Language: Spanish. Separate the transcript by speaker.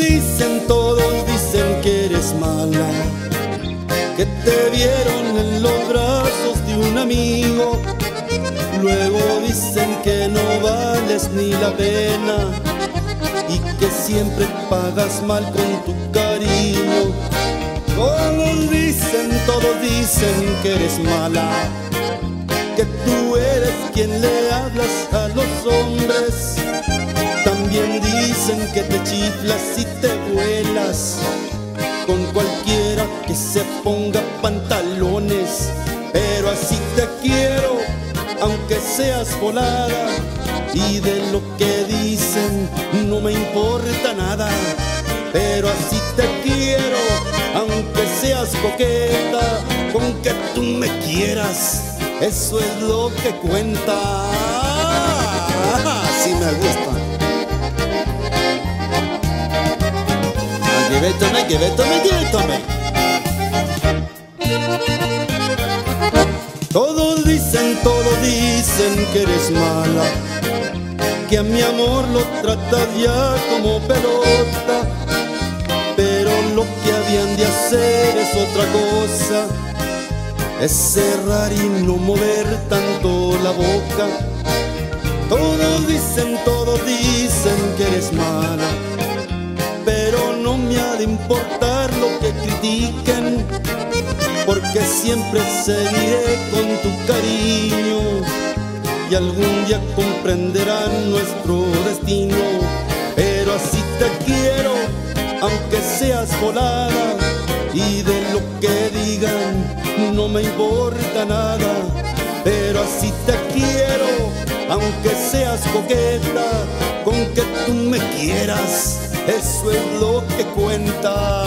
Speaker 1: Todos dicen que eres mala, que te vieron en los brazos de un amigo. Luego dicen que no vales ni la pena y que siempre pagas mal con tu cariño. Todos dicen que eres mala, que tú eres quien le hablas a los hombres. También dicen que te chiflas y te vuelas con cualquiera que se ponga pantalones. Pero así te quiero, aunque seas volada, y de lo que dicen no me importa nada. Pero así te quiero, aunque seas coqueta, con que tú me quieras, eso es lo que cuenta. Así me gusta. Give it to me, give it to me, give it to me. Todos dicen que eres mala, que a mi amor lo tratas ya como pelota. Pero lo que habían de hacer es otra cosa, es cerrar y no mover tanto la boca. Todos dicen que eres mala, pero no me ha de importar lo que critiquen, porque siempre seguiré con tu cariño y algún día comprenderán nuestro destino. Pero así te quiero, aunque seas volada, y de lo que digan no me importa nada. Pero así te quiero, aunque seas coqueta, con que tú me quieras, eso es lo que cuenta.